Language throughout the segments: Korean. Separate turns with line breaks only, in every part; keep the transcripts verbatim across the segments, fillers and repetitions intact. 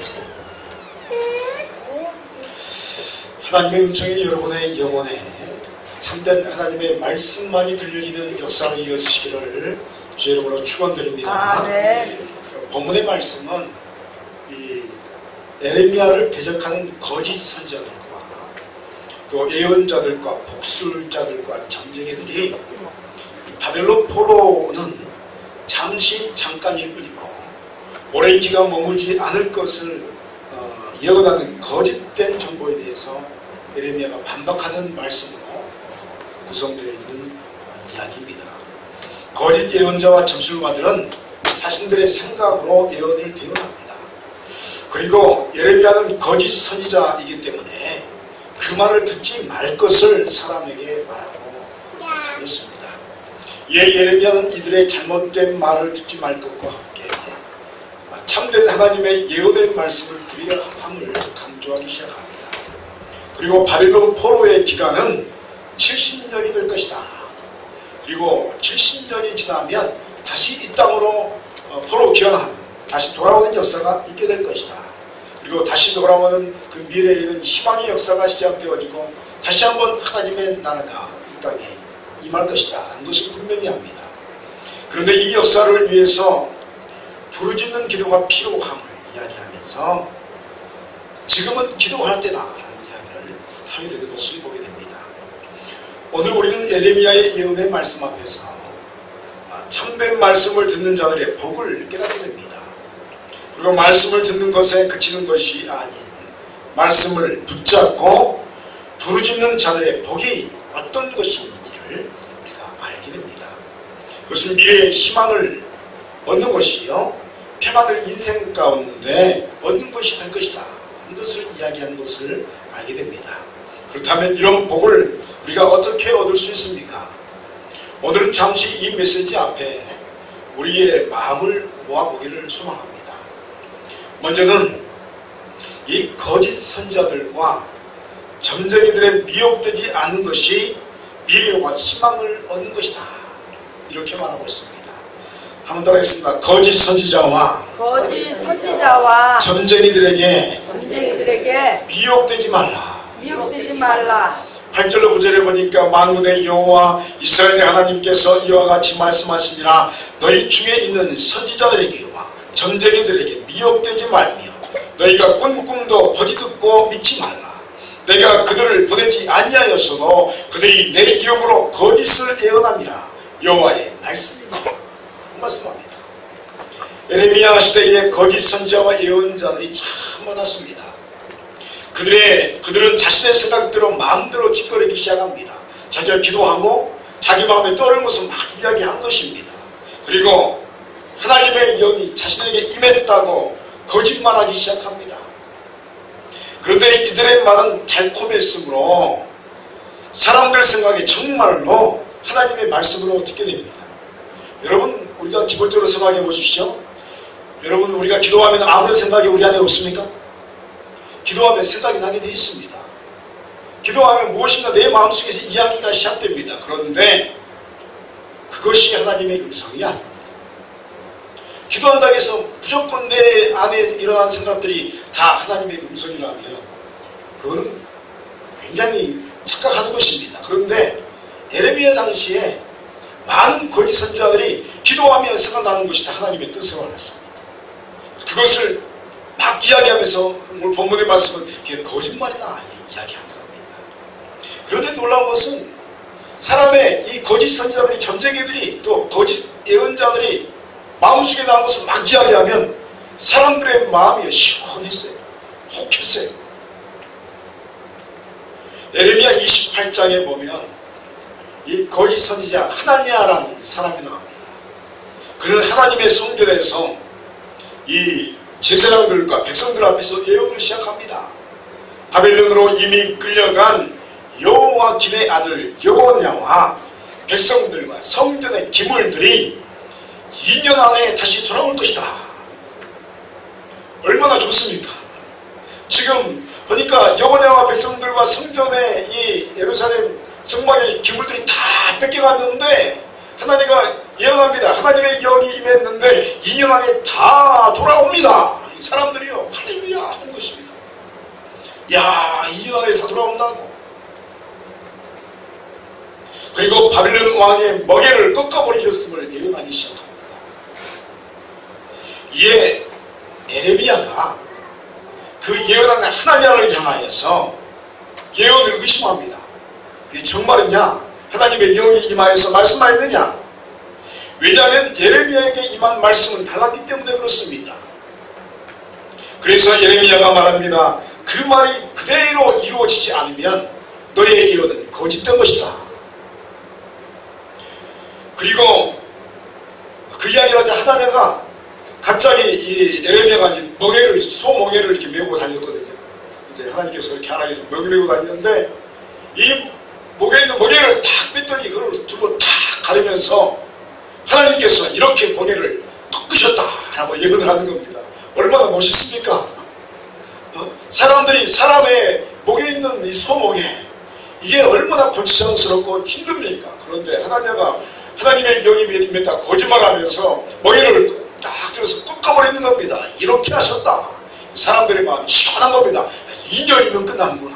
하나님의 은총이 여러분의 영혼에 참된 하나님의 말씀만이 들려지는 역사로 이어지시기를 주의 이름으로 축원드립니다.
아, 네.
본문의 말씀은 이 에레미야를 대적하는 거짓 선지자들과 또 예언자들과 복술자들과 점쟁이들이 바벨론 포로는 잠시 잠깐일 뿐이고 오랜 기간 머물지 않을 것을 어, 예언하는 거짓된 정보에 대해서 에레미야가 반박하는 말씀으로 구성되어 있는 이야기입니다. 거짓 예언자와 점술가들은 자신들의 생각으로 예언을 대언합니다. 그리고 예레미야는 거짓 선지자이기 때문에 그 말을 듣지 말 것을 사람에게 말하고 다녔습니다. 예, 예레미야는 이들의 잘못된 말을 듣지 말 것과 함께 참된 하나님의 예언의 말씀을 드려야 함을 강조하기 시작합니다. 그리고 바벨론 포로의 기간은 칠십 년이 될 것이다. 그리고 칠십 년이 지나면 다시 이 땅으로 포로 귀환하는 다시 돌아오는 역사가 있게 될 것이다. 그리고 다시 돌아오는 그 미래에 있는 희망의 역사가 시작되어지고 다시 한번 하나님의 나라가 이 땅에 임할 것이다 라는 것이 분명히 합니다. 그런데 이 역사를 위해서 부르짖는 기도가 필요함을 이야기하면서 지금은 기도할 때다 라는 이야기를 하게 되는 것을 보게 됩니다. 오늘 우리는 예레미야의 예언의 말씀 앞에서 참된 말씀을 듣는 자들의 복을 깨닫게 됩니다. 그리고 말씀을 듣는 것에 그치는 것이 아닌 말씀을 붙잡고 부르짖는 자들의 복이 어떤 것인지를 우리가 알게 됩니다. 그것은 미래의 희망을 얻는 것이요 평안을 인생 가운데 얻는 것이 될 것이다. 이것을 이야기하는 것을 알게 됩니다. 그렇다면 이런 복을 우리가 어떻게 얻을 수 있습니까? 오늘은 잠시 이 메시지 앞에 우리의 마음을 모아보기를 소망합니다. 먼저는 이 거짓 선지자들과 점쟁이들의 미혹되지 않은 것이 미래와 희망을 얻는 것이다. 이렇게 말하고 있습니다. 한번 따라하겠습니다. 거짓 선지자와
거짓 선지자와
점쟁이들에게
점쟁이들에게
미혹되지 말라.
미혹되지 말라.
팔 절로 구 절에 보니까 만군의 여호와 이스라엘의 하나님께서 이와 같이 말씀하시니라. 너희 중에 있는 선지자들에게와 점쟁이들에게 미혹되지 말며 너희가 꾼 꿈도 버디 듣고 믿지 말라. 내가 그들을 보내지 아니하였어도 그들이 내 이름으로 거짓을 예언함이라. 여호와의 말씀이다. 말씀합니다. 에레미야 시대에 거짓 선지자와 예언자들이 참 많았습니다. 그들의, 그들은 자신의 생각대로 마음대로 짓거리기 시작합니다. 자기가 기도하고 자기 마음에 떠오르는 것을 막 이야기한 것입니다. 그리고 하나님의 영이 자신에게 임했다고 거짓말하기 시작합니다. 그런데 이들의 말은 달콤했으므로 사람들 생각에 정말로 하나님의 말씀으로 듣게 됩니다. 여러분, 우리가 기본적으로 생각해 보십시오. 여러분, 우리가 기도하면 아무런 생각이 우리 안에 없습니까? 기도하면 생각이 나게 되어 있습니다. 기도하면 무엇인가 내 마음속에서 이야기가 시작됩니다. 그런데 그것이 하나님의 음성이 아닙니다. 기도한다고 해서 무조건 내 안에 일어난 생각들이 다 하나님의 음성이라면 그거는 굉장히 착각하는 것입니다. 그런데 에레미야 당시에 많은 거짓 선지자들이 기도하면 생각나는 것이 다 하나님의 뜻으로 알았습니다. 그것을 막 이야기하면서 오늘 본문의 말씀은 그게 거짓말이다 이야기한 겁니다. 그런데 놀라운 것은 사람의 이 거짓 선지자들이 점쟁이들이 또 거짓 예언자들이 마음속에 나온 것을 막 이야기하면 사람들의 마음이 시원했어요. 혹했어요. 에레미야 이십팔 장에 보면 이 거짓 선지자 하나냐라는 사람이 나옵니다. 그는 하나님의 성전에서 이 제사장들과 백성들 앞에서 예언을 시작합니다. 바벨론으로 이미 끌려간 여호와긴의 아들 여호냐와 백성들과 성전의 기물들이 이 년 안에 다시 돌아올 것이다. 얼마나 좋습니까? 지금 보니까 여호냐와 백성들과 성전의 이 예루살렘 성막의 기물들이 다 뺏겨갔는데 하나님과 예언합니다. 하나님의 영이 임했는데 이 년 안에 다 돌아옵니다. 사람들이요 할렐루야 하는 것입니다. 야, 이 나라에 다 돌아온다고. 그리고 바빌론 왕의 멍에를 꺾어버리셨음을 예언하기 시작합니다. 이에 에레미야가 그 예언하는 하나님을 향하여서 예언을 의심합니다. 그게 정말이냐? 하나님의 영이 임하여서 말씀하였느냐? 왜냐하면 예레미야에게 임한 말씀은 달랐기 때문에 그렇습니다. 그래서 예레미야가 말합니다. 그 말이 그대로 이루어지지 않으면 너의 예언은 거짓된 것이다. 그리고 그 이야기를 하자 하나님가 갑자기 이 예레미야가 멍에를, 소멍에를 이렇게 메고 다녔거든요. 이제 하나님께서 이렇게 하나님께서 멍에 메고 다니는데 이 목에 있는 멍에를 탁 뺐더니 그걸 두고 탁 가리면서 하나님께서 이렇게 멍에를 꺾으셨다라고 예언을 하는 겁니다. 얼마나 멋있습니까? 어? 사람들이 사람의 목에 있는 이 소멍에 이게 얼마나 거치장스럽고 힘듭니까? 그런데 하나님가 하나님의 영이 임했다 거짓말하면서 멍에를 딱 들어서 꺾어버리는 겁니다. 이렇게 하셨다. 사람들의 마음이 시원한 겁니다. 이 년이면 끝나는구나.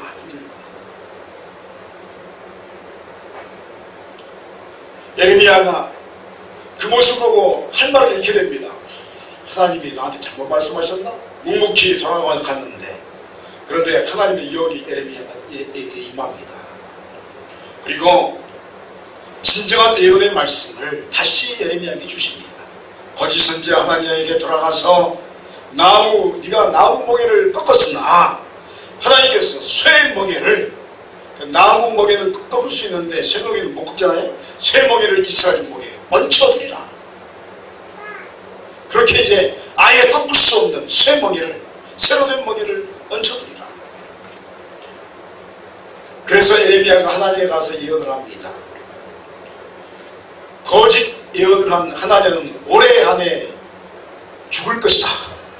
예레미야가 그 모습 보고 할 말을 잃게 됩니다. 하나님이 나한테 잘못 말씀하셨나? 묵묵히 돌아가 갔는데 그런데 하나님의 영이 예레미야에게 임합니다. 그리고 진정한 예언의 말씀을 다시 예레미야에게 주십니다. 거짓 선지자 하나님에게 돌아가서 나무 네가 나무 멍에를 꺾었으나 하나님께서 쇠 멍에를 나무 멍에는 꺾을 수 있는데 쇠 멍에는 못 꺾잖아요. 쇠 멍에를 이스라엘 멍에 얹혀드리라. 그렇게 이제 아예 꺾을 수 없는 쇠 멍에를 새로 된 멍에를 얹혀드리라. 그래서 예레미야가 하나님에 가서 예언을 합니다. 거짓 예언을 한 하나님은 올해 안에 죽을 것이다.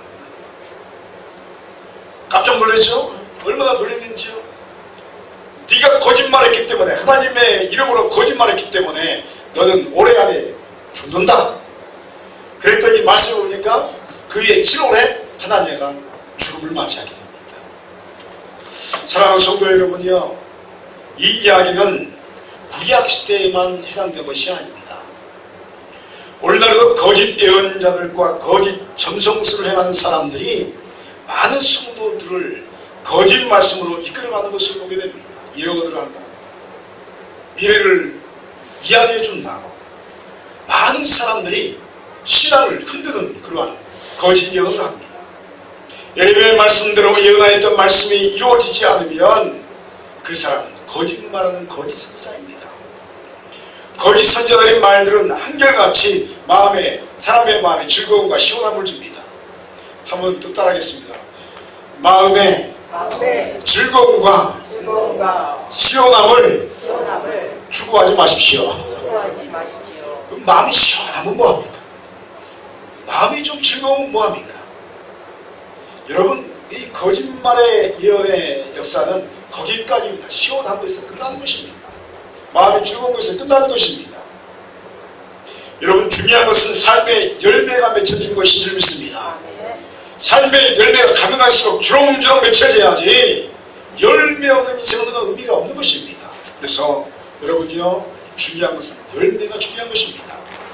깜짝 놀랐죠? 얼마나 놀랐는지요? 네가 거짓말했기 때문에 하나님의 이름으로 거짓말했기 때문에 너는 올해 안에 죽는다. 그랬더니 말씀을 보니까 그의 칠월에 하나님과 죽음을 맞이하게 됩니다. 사랑하는 성도 여러분이요, 이 이야기는 구약 시대에만 해당된 것이 아닙니다. 오늘날도 거짓 예언자들과 거짓 점성술을 행하는 사람들이 많은 성도들을 거짓 말씀으로 이끌어가는 것을 보게 됩니다. 예언을 한다, 미래를 이야기해 준다고 많은 사람들이 신앙을 흔드는 그러한 거짓 예언을 합니다. 예레미야의 말씀대로 예언하였던 말씀이 이루어지지 않으면 그 사람은 거짓말하는 거짓 선지자입니다. 거짓 선지자들의 말들은 한결같이 마음에 사람의 마음에 즐거움과 시원함을 줍니다. 한번 또 따라하겠습니다. 마음에, 마음에 즐거움과, 즐거움과 시원함을, 시원함을 추구하지 마십시오. 추구하지 마십시오. 그럼 마음이 시원하면 뭐합니까? 마음이 좀 즐거우면 뭐합니까? 여러분, 이 거짓말의 예언의 역사는 거기까지입니다. 시원한 것에서 끝나는 것입니다. 마음이 즐거운 것에서 끝나는 것입니다. 여러분, 중요한 것은 삶의 열매가 맺혀지는 것인 줄 믿습니다. 삶의 열매가 가면 갈수록 주렁주렁 맺혀져야지 열매 없는 인생은 의미가 없는 것입니다. 그래서 여러분이요, 중요한 것은 열매가 중요한 것입니다.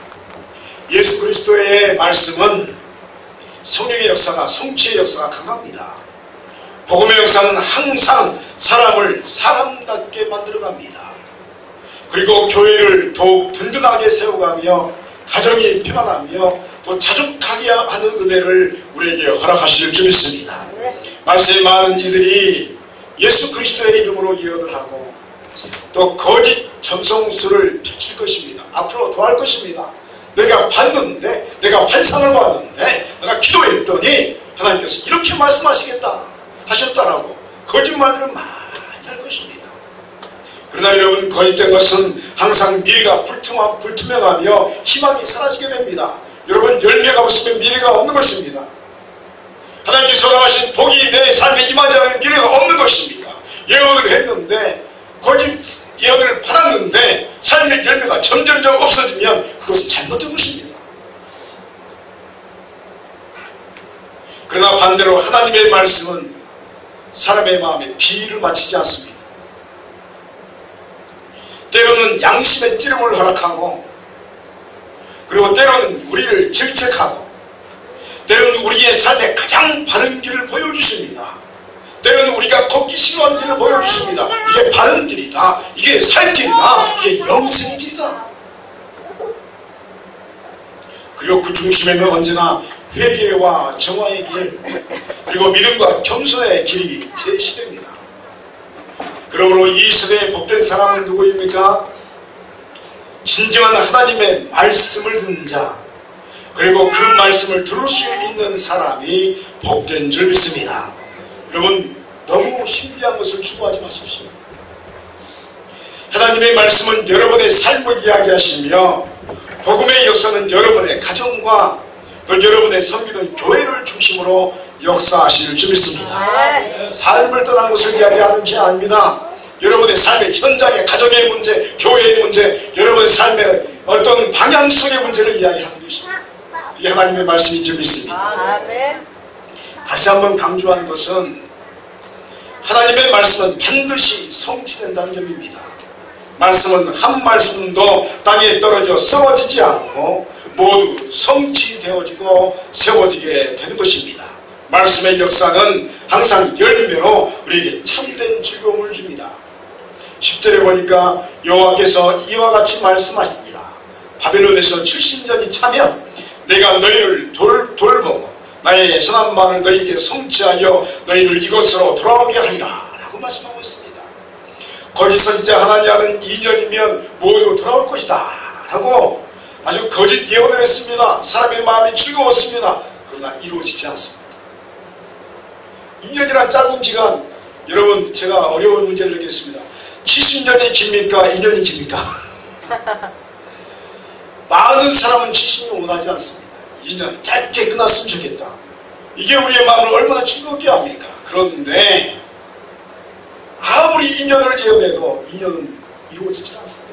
예수 그리스도의 말씀은 성령의 역사가, 성취의 역사가 강합니다. 복음의 역사는 항상 사람을 사람답게 만들어갑니다. 그리고 교회를 더욱 든든하게 세워가며 가정이 평안하며 또 자족하게 하는 은혜를 우리에게 허락하실 줄 믿습니다. 말씀에 많은 이들이 예수 그리스도의 이름으로 예언을 하고 또 거짓 점성술을 펼칠 것입니다. 앞으로 더 할 것입니다. 내가 봤는데, 내가 환상을 봤는데, 내가 기도했더니 하나님께서 이렇게 말씀하시겠다 하셨다라고 거짓말들은 많이 할 것입니다. 그러나 여러분, 거짓된 것은 항상 미래가 불투명, 불투명하며 희망이 사라지게 됩니다. 여러분, 열매가 없으면 미래가 없는 것입니다. 하나님께서 허락하신 복이 내 삶에 임하지 않으면 미래가 없는 것입니다. 예언을 했는데, 거짓 예언을 받았는데 삶의 열매가 점점점 없어지면 그것은 잘못된 것입니다. 그러나 반대로 하나님의 말씀은 사람의 마음에 비위를 맞추지 않습니다. 때로는 양심의 찌름을 허락하고, 그리고 때로는 우리를 질책하고, 때로는 우리의 삶에 가장 바른 길을 보여주십니다. 때로는 우리가 걷기 싫어하는 길을 보여주십니다. 이게 바른 길이다, 이게 살 길이다, 이게 영생의 길이다. 그리고 그 중심에는 언제나 회개와 정화의 길, 그리고 믿음과 겸손의 길이 제시됩니다. 그러므로 이 시대에 복된 사람은 누구입니까? 진정한 하나님의 말씀을 듣는 자, 그리고 그 말씀을 들을 수 있는 사람이 복된 줄 믿습니다. 여러분, 너무 신비한 것을 추구하지 마십시오. 하나님의 말씀은 여러분의 삶을 이야기하시며, 복음의 역사는 여러분의 가정과 또 여러분의 섬기는 교회를 중심으로 역사하실 줄 믿습니다. 삶을 떠난 것을 이야기하는 게 아닙니다. 여러분의 삶의 현장의 가정의 문제, 교회의 문제, 여러분의 삶의 어떤 방향성의 문제를 이야기하는 것입니다. 이게 하나님의 말씀인 줄 믿습니다. 다시 한번 강조하는 것은 하나님의 말씀은 반드시 성취된다는 점입니다. 말씀은 한 말씀도 땅에 떨어져 썩어지지 않고 모두 성취되어지고 세워지게 되는 것입니다. 말씀의 역사는 항상 열매로 우리에게 참된 즐거움을 줍니다. 십 절에 보니까 여호와께서 이와 같이 말씀하시니라. 바벨론에서 칠십 년이 차면 내가 너희를 돌, 돌보고 나의 선한 말을 너희에게 성취하여 너희를 이곳으로 돌아오게 하리라 라고 말씀하고 있습니다. 거짓 선지자 하나냐는 이 년이면 모두 돌아올 것이다 라고 아주 거짓 예언을 했습니다. 사람의 마음이 즐거웠습니다. 그러나 이루어지지 않습니다. 이 년이란 짧은 기간, 여러분 제가 어려운 문제를 드리겠습니다. 칠십 년이 깁니까? 이 년이 깁니까? 많은 사람은 칠십 년 원하지 않습니다. 이 년 짧게 끝났으면 좋겠다. 이게 우리의 마음을 얼마나 즐겁게 합니까? 그런데 아무리 이 년을 예언해도 이 년은 이루어지지 않습니다.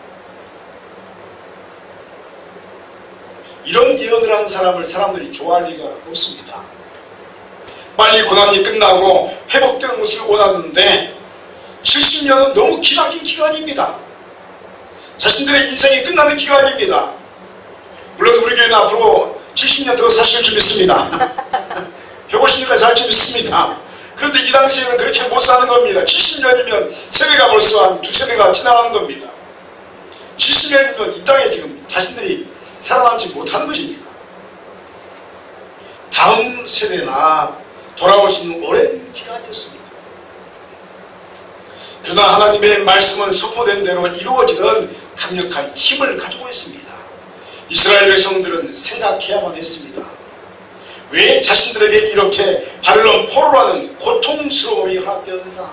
이런 예언을 하는 사람을 사람들이 좋아할 리가 없습니다. 빨리 고난이 끝나고 회복되는 것을 원하는데 칠십 년은 너무 기나긴 기간입니다. 자신들의 인생이 끝나는 기간입니다. 물론 우리 교회는 앞으로 칠십 년 더 사실 줄 믿습니다. 백오십 년까지 살 줄 믿습니다. 그런데 이 당시에는 그렇게 못 사는 겁니다. 칠십 년이면 세대가 벌써 한 두세 대가 지나가는 겁니다. 칠십 년이면 이 땅에 지금 자신들이 살아남지 못하는 것입니다. 다음 세대나 돌아올 수 있는 오랜 기간이었습니다. 그러나 하나님의 말씀은 선포된 대로 이루어지는 강력한 힘을 가지고 있습니다. 이스라엘 백성들은 생각해야만 했습니다. 왜 자신들에게 이렇게 바벨론 포로라는 고통스러움이 허락되었는가?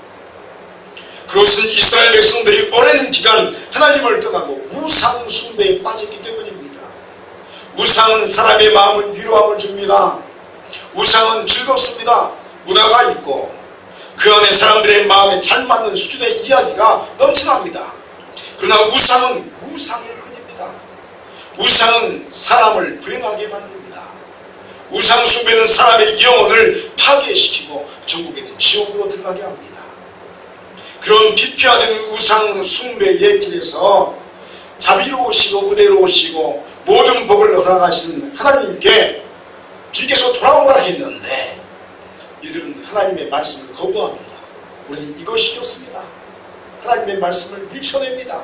그것은 이스라엘 백성들이 오랜 기간 하나님을 떠나고 우상 숭배에 빠졌기 때문입니다. 우상은 사람의 마음을 위로함을 줍니다. 우상은 즐겁습니다. 문화가 있고 그 안에 사람들의 마음에 잘 맞는 수준의 이야기가 넘쳐납니다. 그러나 우상은 우상일 뿐입니다. 우상은 사람을 불행하게 만듭니다. 우상 숭배는 사람의 영혼을 파괴시키고 전국에는 지옥으로 들어가게 합니다. 그런 피폐화된 우상 숭배의 길에서 자비로우시고 은혜로우시고 모든 복을 허락하시는 하나님께 주께서 돌아오라 했는데 이들은 하나님의 말씀을 거부합니다. 우리는 이것이 좋습니다. 하나님의 말씀을 밀쳐냅니다.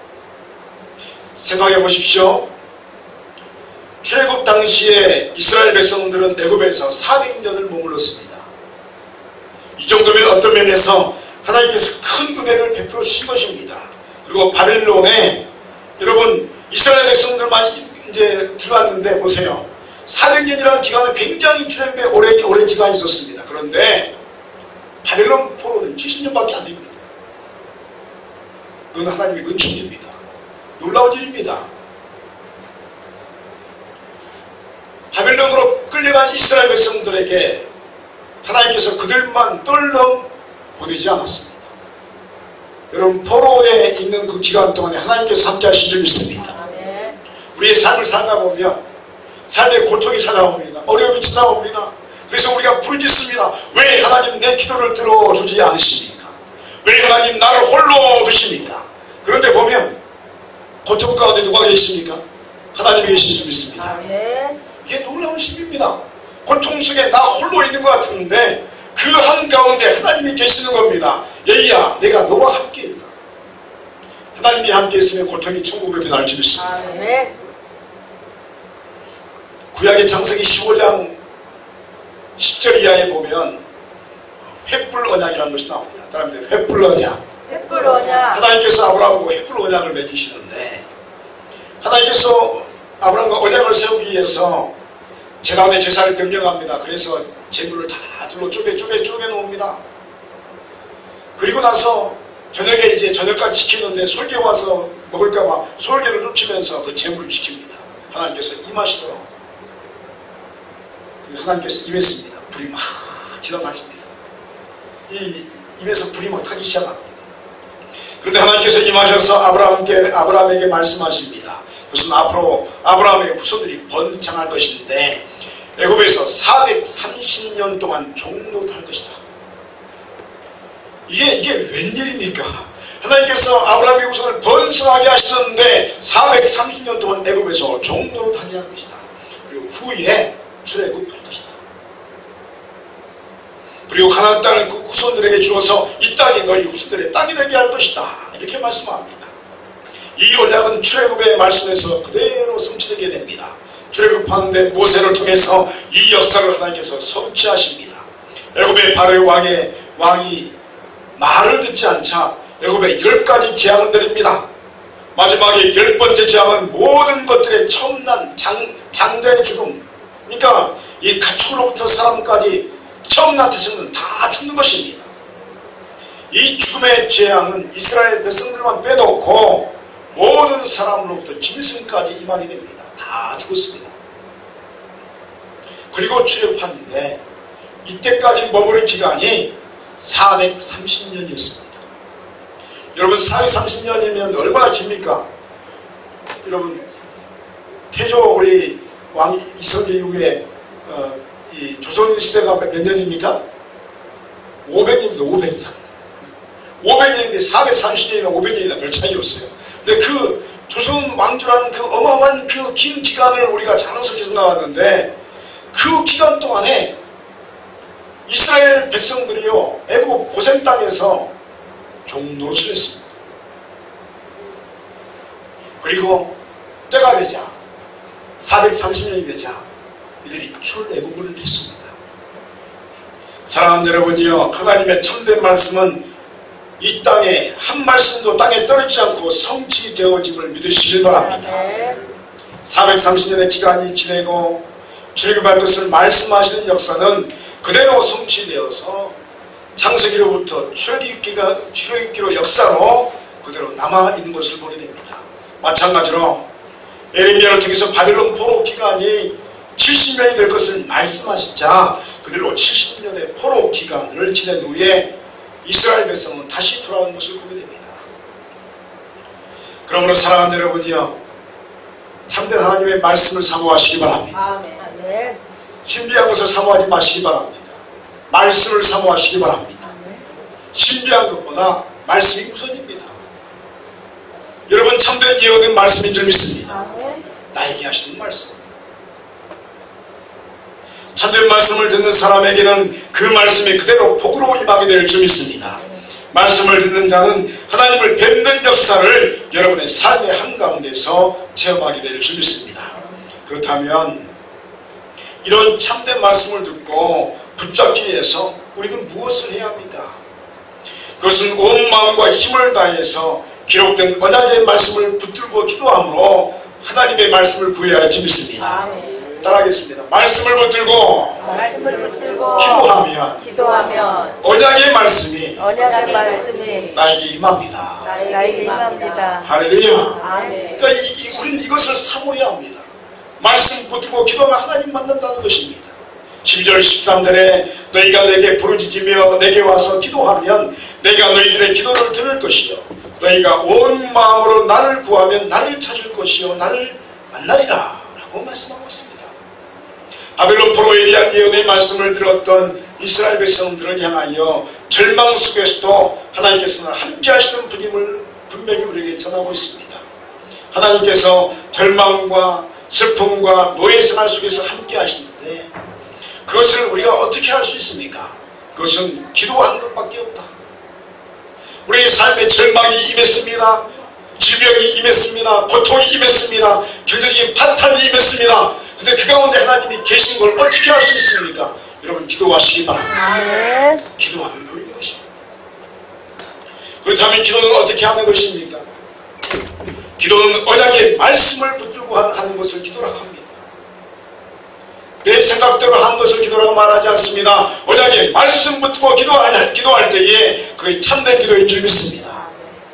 생각해 보십시오. 출애굽 당시에 이스라엘 백성들은 애굽에서 사백 년을 머물렀습니다. 이 정도면 어떤 면에서 하나님께서 큰 은혜를 베풀어 주신 것입니다. 그리고 바벨론에 여러분 이스라엘 백성들만 이제 들어왔는데 보세요. 사백 년이라는 기간은 굉장히 출애굽에 오래, 오랜 기간이 있었습니다. 그런데 바벨론 포로는 칠십 년밖에 안 됩니다. 그건 하나님의 은총입니다. 놀라운 일입니다. 바벨론으로 끌려간 이스라엘 백성들에게 하나님께서 그들만 떨러 보내지 않았습니다. 여러분 포로에 있는 그 기간 동안에 하나님께서 함께 하신 줄 믿습니다. 우리의 삶을 살다 보면 삶의 고통이 찾아옵니다. 어려움이 찾아옵니다. 그래서 우리가 부르짖습니다. 왜 하나님 내 기도를 들어주지 않으십니까? 왜 하나님 나를 홀로 두십니까? 그런데 보면 고통 가운데 누가 계십니까? 하나님이 계신 줄 믿습니다.
아멘.
이게 놀라운 신비입니다. 고통 속에 나 홀로 있는 것 같은데 그 한가운데 하나님이 계시는 겁니다. 얘야 내가 너와 함께 있다. 하나님이 함께 있으면 고통이 천국에 변할 줄 믿습니다.
아멘.
구약의 창세기 십오 장 십 절 이하에 보면 횃불 언약이라는 것이 나옵니다. 사람들 횃불 언약.
횃불 언약.
하나님께서 아브라함하고 횃불 언약을 맺으시는데 하나님께서 아브라함과 언약을 세우기 위해서 제가운데 제사를 명령합니다. 그래서 제물을 다 둘러 쪼개 쪼개 쪼개 놓습니다. 그리고 나서 저녁에 이제 저녁까지 지키는데 솔개 와서 먹을까봐 솔개를 쫓으면서 그 제물을 지킵니다. 하나님께서 임하시도록 하나님께서 임했습니다. 불이 막 지나가십니다. 이 입에서 불이 막 타기 시작합니다. 그런데 하나님께서 임하셔서 아브라함께, 아브라함에게 말씀하십니다. 그것은 앞으로 아브라함의 후손들이 번창할 것인데 애굽에서 사백삼십 년 동안 종노할 것이다. 이게 이게 웬일입니까? 하나님께서 아브라함의 후손을 번성하게 하셨는데 사백삼십 년 동안 애굽에서 종노릇하게 할 것이다. 그리고 후에 출애굽할 것이다. 그리고 가나안 땅을 그 후손들에게 주어서 이 땅이 너희 후손들의 땅이 되게 할 것이다. 이렇게 말씀합니다. 이 언약은 출애굽의 말씀에서 그대로 성취되게 됩니다. 출애굽하는데 모세를 통해서 이 역사를 하나님께서 성취하십니다. 애굽의 바로의 왕의 왕이 말을 듣지 않자 애굽에 열 가지 재앙을 내립니다. 마지막에 열 번째 재앙은 모든 것들의 처음 난 장, 장자의 죽음. 그러니까 이 가축으로부터 사람까지 처음 난 태생은 다 죽는 것입니다. 이 죽음의 재앙은 이스라엘 백성들만 빼놓고 모든 사람으로부터 짐승까지 임하게 됩니다. 다 죽었습니다. 그리고 출애굽하는데 이때까지 머무른 기간이 사백삼십 년이었습니다. 여러분 사백삼십 년이면 얼마나 깁니까? 여러분 태조 우리 왕 이성계 이후에 어, 이 조선 시대가 몇 년입니까? 오백 년입니다. 오백 년. 오백 년인데 사백삼십 년이나 오백 년이나 별 차이 없어요. 근데 그 조선 왕조라는 그 어마어마한 그 긴 기간을 우리가 자랑스럽게 생각하는데 그 기간 동안에 이스라엘 백성들이요 애굽 고생 땅에서 종노릇을 했습니다. 그리고 때가 되자 사백삼십 년이 되자 이들이 출애굽을 했습니다. 사랑하는 여러분이요, 하나님의 참된 말씀은 이 땅에 한 말씀도 땅에 떨어지지 않고 성취되어짐을 믿으시길 바랍니다. 사백삼십 년의 기간이 지내고 출애굽할 것을 말씀하시는 역사는 그대로 성취되어서 창세기로부터 출애굽기가 출애굽기로 역사로 그대로 남아있는 것을 보게 됩니다. 마찬가지로 에레미야를 통해서 바벨론 포로 기간이 칠십 년이 될 것을 말씀하시자 그대로 칠십 년의 포로 기간을 지낸 후에 이스라엘 백성은 다시 돌아오는 것을 보게 됩니다. 그러므로 사랑하는 여러분이요, 참된 하나님의 말씀을 사모하시기 바랍니다.
아멘.
신비한 것을 사모하지 마시기 바랍니다. 말씀을 사모하시기 바랍니다. 신비한 것보다 말씀이 우선입니다. 여러분 참된 예언은 말씀인 줄 믿습니다. 나에게 하시는 말씀. 참된 말씀을 듣는 사람에게는 그 말씀이 그대로 복으로 임하게 될 줄 믿습니다. 말씀을 듣는 자는 하나님을 뵙는 역사를 여러분의 삶의 한가운데서 체험하게 될 줄 믿습니다. 그렇다면 이런 참된 말씀을 듣고 붙잡기 위해서 우리는 무엇을 해야 합니까? 그것은 온 마음과 힘을 다해서 기록된 언약의 말씀을 붙들고 기도함으로 하나님의 말씀을 구해야 할 줄 믿습니다. 따라하겠습니다. 말씀을 붙들고,
말씀을 붙들고
기도하면,
기도하면
언약의 말씀이,
언약의 말씀이
나에게 임합니다.
나에게 임합니다.
할렐루야.
아멘.
그러니까 이, 이, 우리는 이것을 사모해야 합니다. 말씀 붙들고 기도하면 하나님 만난다는 것입니다. 십 절 십삼 절에 너희가 내게 부르짖으며 내게 와서 기도하면 내가 너희들의 기도를 들을 것이요 너희가 온 마음으로 나를 구하면 나를 찾을 것이요 나를 만나리라 라고 말씀하고 있습니다. 바벨론 포로에 대한 예언의 말씀을 들었던 이스라엘 백성들을 향하여 절망 속에서도 하나님께서는 함께 하시는 분임을 분명히 우리에게 전하고 있습니다. 하나님께서 절망과 슬픔과 노예 생활 속에서 함께 하시는데 그것을 우리가 어떻게 할 수 있습니까? 그것은 기도하는 것밖에 없다. 우리의 삶에 절망이 임했습니다. 질병이 임했습니다. 고통이 임했습니다. 경제적인 파탄이 임했습니다. 근데 그 가운데 하나님이 계신 걸 어떻게 할 수 있습니까? 여러분 기도하시기 바랍니다. 기도하면 보이는 것입니다. 그렇다면 기도는 어떻게 하는 것입니까? 기도는 언약의 말씀을 붙들고 하는 것을 기도라고 합니다. 내 생각대로 하는 것을 기도라고 말하지 않습니다. 언약의 말씀 붙들고 기도할, 기도할 때에 그게 참된 기도인 줄 믿습니다.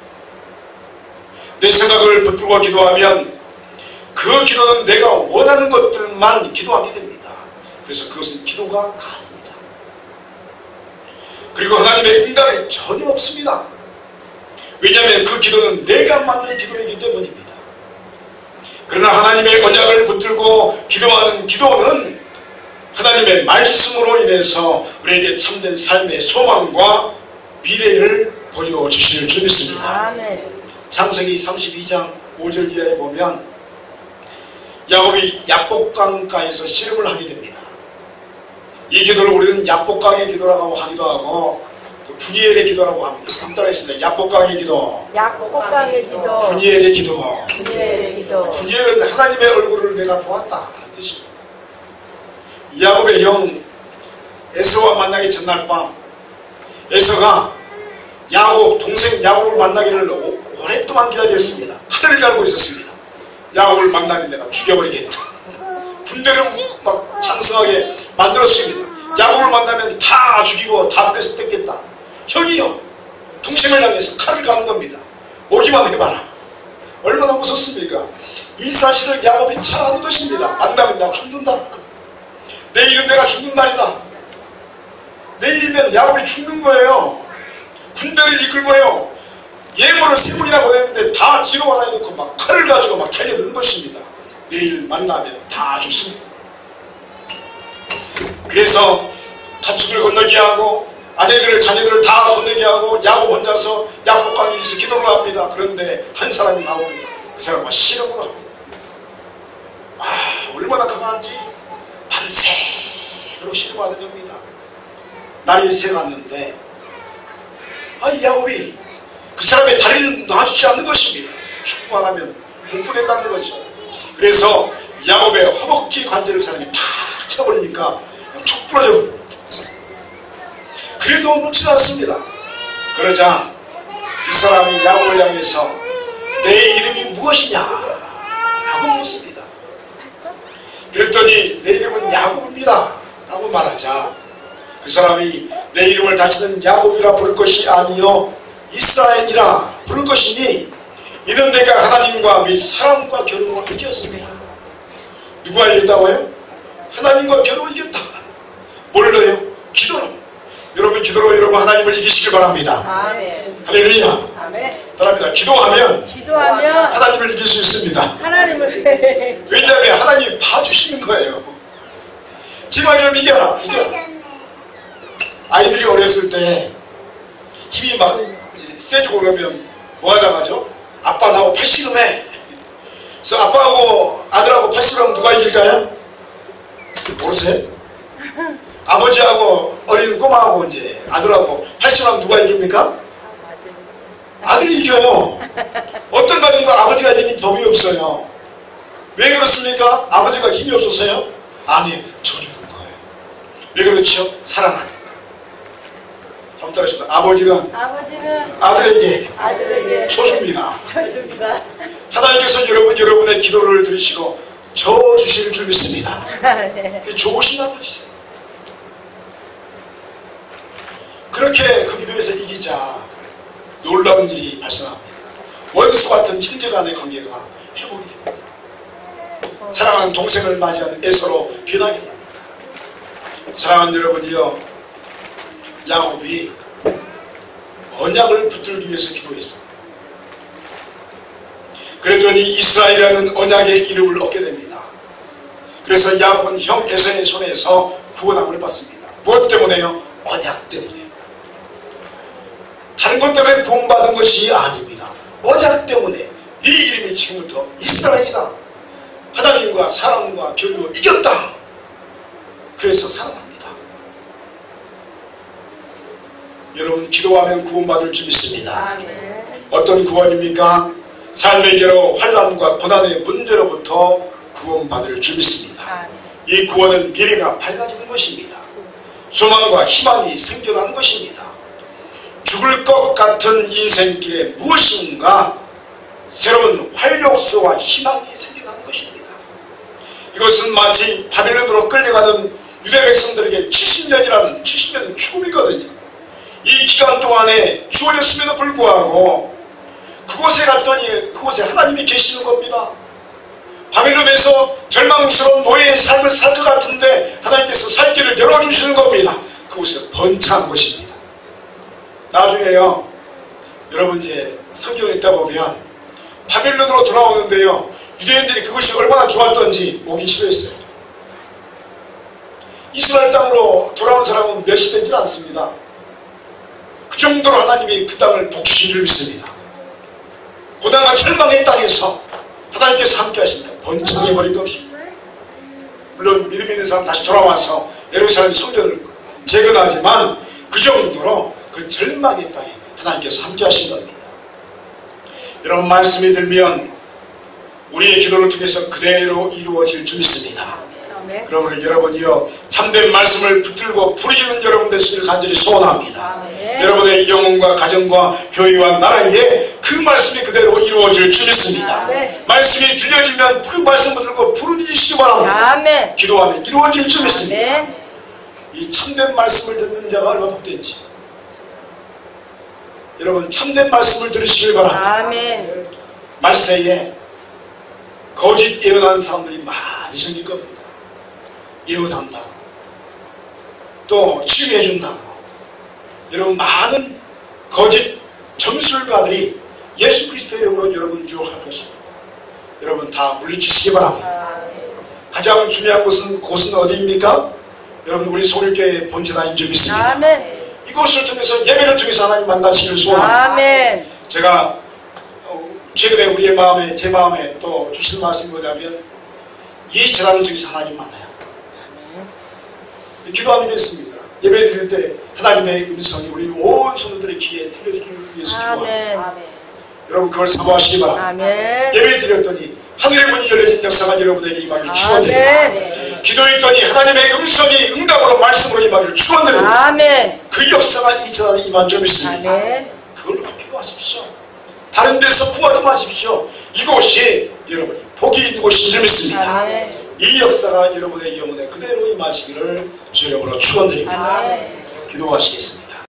내 생각을 붙들고 기도하면 그 기도는 내가 원하는 것들만 기도하게 됩니다. 그래서 그것은 기도가 아닙니다. 그리고 하나님의 응답이 전혀 없습니다. 왜냐하면 그 기도는 내가 만든 기도이기 때문입니다. 그러나 하나님의 언약을 붙들고 기도하는 기도는 하나님의 말씀으로 인해서 우리에게 참된 삶의 소망과 미래를 보여주실 줄 믿습니다.
아멘.
창세기 삼십이 장 오 절 이하에 보면 야곱이 야복강가에서 씨름을 하게 됩니다. 이 기도를 우리는 야복강의 기도라고 하기도 하고 분이엘의 기도라고 합니다. 따라 있습니다. 야복강의 기도,
야복강의 기도,
분이엘의 기도.
분이엘의 기도.
분이엘은 하나님의 얼굴을 내가 보았다 그런 뜻입니다. 야곱의 형 에서와 만나기 전날 밤 에서가 야곱 동생 야곱을 만나기를 오랫동안 기다렸습니다. 하늘을 갈고 있었습니다. 야곱을 만나면 내가 죽여버리겠다. 군대를 막 창성하게 만들었습니다. 야곱을 만나면 다 죽이고 다 뺏겠다. 형이요 동생을 향해서 칼을 가는 겁니다. 오기만 해봐라. 얼마나 무섭습니까? 이 사실을 야곱이 잘 아는 것입니다. 만나면 나 죽는다. 내일은 내가 죽는 날이다. 내일이면 야곱이 죽는 거예요. 군대를 이끌고요. 예물을 세 분이나 보냈는데 다 뒤로 하나 놓고 막 칼을 가지고 막 달려드는 것입니다. 내일 만나면 다 죽습니다. 그래서 다축을 건너게 하고 아내들을 자녀들을 다 건너게 하고 야곱 혼자서 야복강에서 기도를 합니다. 그런데 한 사람이 나옵니다. 그 사람과 씨름을 합니다. 아, 얼마나 강한지 밤새도록 씨름하는 겁니다. 날이 새갔는데 아, 야곱이 그 사람의 다리를 놔주지 않는 것입니다. 축구만 하면 못 보냈다는 거죠. 그래서 야곱의 허벅지 관절을 그 사람이 팍 쳐버리니까 촉 부러져 버립니다. 그래도 묻지 않습니다. 그러자 이 사람이 야곱을 향해서 내 이름이 무엇이냐 라고 묻습니다. 그랬더니 내 이름은 야곱입니다 라고 말하자 그 사람이 내 이름을 다시는 야곱이라 부를 것이 아니요 이스라엘이라 부를 것이니 이는 내가 하나님과 및 사람과 겨루어 이겼습니다. 누가 이겼다고요? 하나님과 겨루어 이겼다. 뭘로요? 기도로. 여러분 기도로 여러분 하나님을 이기시길 바랍니다.
아멘.
할렐루야.
아멘.
따라합니다. 기도하면
기도하면
하나님을 이길 수 있습니다.
하나님을
왜냐하면 하나님이 봐주시는 거예요. 지만 좀 이겨라. 이겨라. 아이들이 어렸을 때 힘이 막 세지고 그러면 뭐 하려고 하죠? 아빠 나하고 팔씨름해. 그래서 아빠하고 아들하고 팔씨름하면 누가 이길까요? 모르세요? 아버지하고 어린 꼬마하고 이제 아들하고 팔씨름하면 누가 이깁니까? 아들이 이겨요. 어떤 가정도 아버지가 이기는 법이 없어요. 왜 그렇습니까? 아버지가 힘이 없어서요? 아니, 져주는 거예요. 왜 그렇죠? 사랑하니까. 한번 따라하십니다. 아버지는,
아버지는
아들에게,
아들에게
쳐줍니다.
쳐줍니다.
하나님께서 여러분, 여러분의 기도를 들으시고 져주실 줄 믿습니다.
네.
좋으신다는 것이죠. 그렇게 그 기도에서 이기자 놀라운 일이 발생합니다. 원수 같은 형제 간의 관계가 회복이 됩니다. 사랑하는 동생을 맞이하는 에서로 변하게 됩니다. 사랑하는 여러분이요, 야곱이 언약을 붙들기 위해서 기도했습니다. 그랬더니 이스라엘이라는 언약의 이름을 얻게 됩니다. 그래서 야곱은 형 에서의 손에서 구원함을 받습니다. 무엇 때문에요? 언약 때문에. 다른 것 때문에 구원받은 것이 아닙니다. 언약 때문에 네 이름이 지금부터 이스라엘이다. 하나님과 사람과 겨우 이겼다. 그래서 살아납니다. 여러분, 기도하면 구원받을 줄 믿습니다.
아멘.
어떤 구원입니까? 삶의 여러 환난과 고난의 문제로부터 구원받을 줄 믿습니다.
아멘.
이 구원은 미래가 밝아지는 것입니다. 소망과 희망이 생겨나는 것입니다. 죽을 것 같은 인생길에 무엇인가 새로운 활력소와 희망이 생겨나는 것입니다. 이것은 마치 바빌론으로 끌려가는 유대 백성들에게 칠십 년이라는 칠십 년은 죽음이거든요. 이 기간 동안에 주어졌음에도 불구하고 그곳에 갔더니 그곳에 하나님이 계시는 겁니다. 바빌론에서 절망스러운 노예의 삶을 살 것 같은데 하나님께서 살 길을 열어주시는 겁니다. 그곳에 번창한 것입니다. 나중에요, 여러분 이제 성경에 있다 보면 바빌론으로 돌아오는데요, 유대인들이 그것이 얼마나 좋았던지 오기 싫어했어요. 이스라엘 땅으로 돌아온 사람은 멸시되지 않습니다. 그 정도로 하나님이 그 땅을 복시해 줄 믿습니다. 고난과 절망의 땅에서 하나님께서 함께 하십니다. 번창해버린 것입니다. 물론 믿음 있는 사람 다시 돌아와서 예루살렘 성전을 재건하지만 그 정도로 그 절망의 땅에 하나님께서 함께 하신 겁니다. 여러분, 말씀이 들면 우리의 기도를 통해서 그대로 이루어질 줄 믿습니다.
아멘.
그러므로 여러분이요, 참된 말씀을 붙들고 부르짖는 여러분 되시기를 간절히 소원합니다.
아멘.
여러분의 영혼과 가정과 교회와 나라에 그 말씀이 그대로 이루어질 줄 믿습니다.
아멘.
말씀이 들려지면 그 말씀 붙들고 부르짖으시기 바랍니다.
아멘.
기도하면 이루어질 줄 믿습니다.
아멘.
이 참된 말씀을 듣는 자가 얼마나 복된지. 여러분, 참된 말씀을 들으시길 바랍니다.
아멘.
말세에 거짓 예언하는 사람들이 많이 생길 겁니다. 예언한다고, 또 치유해준다고. 여러분, 많은 거짓 점술가들이 예수 그리스도의 이름으로 여러분 유혹할 것입니다. 여러분 다 물리치시기 바랍니다. 가장 중요한 곳은 곳은 어디입니까? 여러분, 우리 소립교회 본체다인 줄 믿습니다.
아멘.
이곳을 통해서, 예배를 통해서 하나님 만나시기를 소원합니다.
아멘.
제가 최근에 우리의 마음에, 제 마음에 또 주신 말씀이 뭐냐면, 이 재단을 통해서 하나님 만나요. 기도하게 됐습니다. 예배 드릴 때 하나님의 음성이 우리 온 성도들의 귀에 들려주기 위해서 기도합니다.
아멘.
여러분, 그걸 사모하시기 바랍니다.
아멘.
예배 드렸더니 하늘의 문이 열려진 역사가 여러분에게 임하기를 축원드립니다.
아멘.
기도했더니 하나님의 음성이 응답으로 말씀으로 임하기를 축원드립니다.
아멘.
그 역사가 이 재단에 임한 줄 믿습니다.
아멘.
그걸로 기도하십시오. 다른 데서 구하지 마십시오. 이곳이 여러분이 복이 있는 곳인 줄 믿습니다.
아멘.
이 역사가 여러분의 영혼에 그대로 임하시기를 주의 이름으로 축원드립니다.
아멘.
기도하시겠습니다.